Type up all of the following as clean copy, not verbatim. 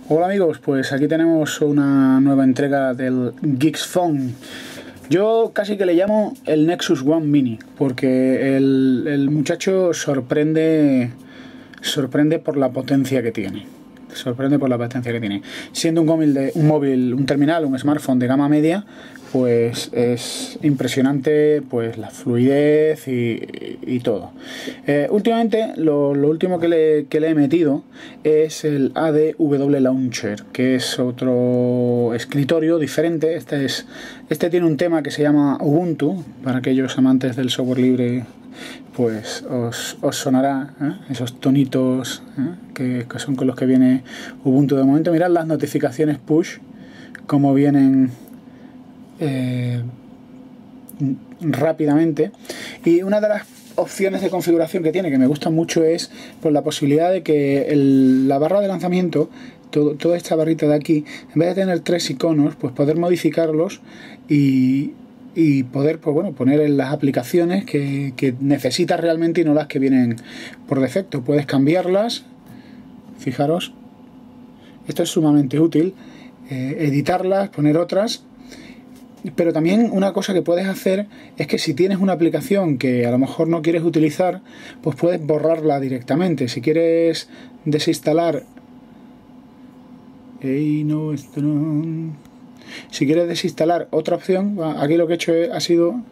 Hola amigos, pues aquí tenemos una nueva entrega del Geeks Phone. Yo casi que le llamo el Nexus One Mini, porque el muchacho sorprende por la potencia que tiene. Siendo un terminal, un smartphone de gama media, pues es impresionante pues la fluidez y todo. Últimamente lo último que le he metido es el ADW Launcher, que es otro escritorio diferente. Este tiene un tema que se llama Ubuntu. Para aquellos amantes del software libre, pues os sonará, esos tonitos que son con los que viene Ubuntu. De momento mirad las notificaciones push como vienen rápidamente. Y una de las opciones de configuración que tiene, que me gusta mucho, es pues la posibilidad de que la barra de lanzamiento, toda esta barrita de aquí, en vez de tener tres iconos, pues poder modificarlos y poder pues bueno, poner en las aplicaciones que necesitas realmente y no las que vienen por defecto. Puedes cambiarlas, fijaros, esto es sumamente útil, editarlas, poner otras. Pero también una cosa que puedes hacer es que si tienes una aplicación que a lo mejor no quieres utilizar, pues puedes borrarla directamente. Si quieres desinstalar si quieres desinstalar otra opción, aquí lo que he hecho ha sido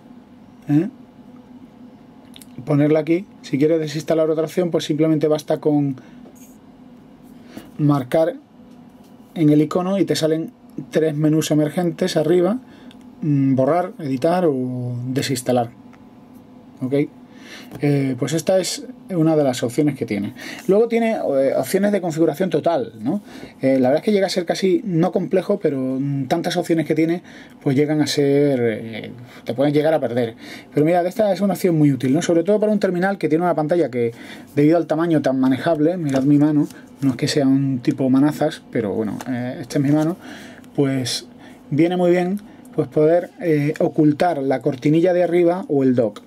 ponerla aquí. Si quieres desinstalar otra opción, pues simplemente basta con marcar en el icono y te salen tres menús emergentes arriba: borrar, editar o desinstalar. ¿Ok? Pues esta es una de las opciones que tiene. Luego tiene opciones de configuración total, ¿no? La verdad es que llega a ser casi no complejo, pero tantas opciones que tiene pues llegan a ser te pueden llegar a perder. Pero mirad, esta es una opción muy útil, ¿no? Sobre todo para un terminal que tiene una pantalla que, debido al tamaño tan manejable, mirad mi mano, no es que sea un tipo manazas, pero bueno, esta es mi mano, pues viene muy bien pues poder ocultar la cortinilla de arriba o el dock.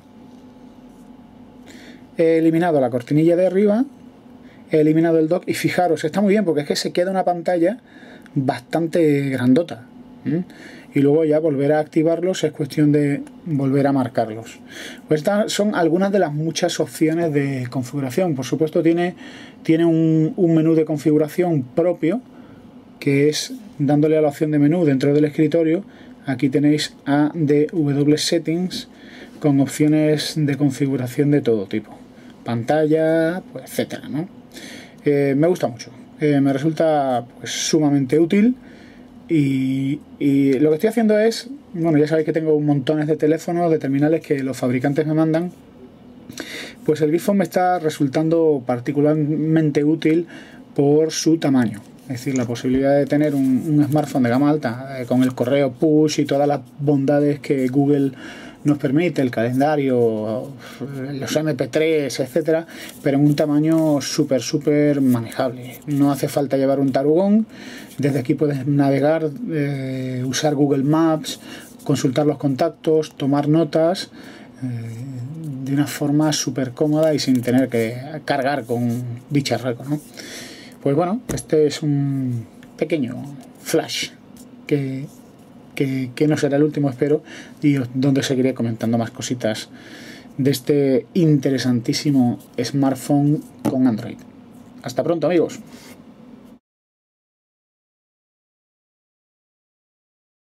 He eliminado la cortinilla de arriba, he eliminado el dock y fijaros, está muy bien porque es que se queda una pantalla bastante grandota. Y luego ya volver a activarlos es cuestión de volver a marcarlos. Pues estas son algunas de las muchas opciones de configuración. Por supuesto tiene un menú de configuración propio, que es dándole a la opción de menú dentro del escritorio. Aquí tenéis ADW Settings con opciones de configuración de todo tipo, pantalla, pues, etcétera, ¿no? Me gusta mucho, me resulta pues sumamente útil. Y lo que estoy haciendo es, bueno, ya sabéis que tengo montones de teléfonos, de terminales que los fabricantes me mandan. Pues el Geeks Phone me está resultando particularmente útil por su tamaño. Es decir, la posibilidad de tener un smartphone de gama alta con el correo push y todas las bondades que Google nos permite, el calendario, los MP3, etcétera, pero en un tamaño súper manejable. No hace falta llevar un tarugón. Desde aquí puedes navegar, usar Google Maps, consultar los contactos, tomar notas de una forma súper cómoda y sin tener que cargar con bicharraco, ¿no? Pues bueno, este es un pequeño flash que no será el último, espero, y donde seguiré comentando más cositas de este interesantísimo smartphone con Android. Hasta pronto, amigos.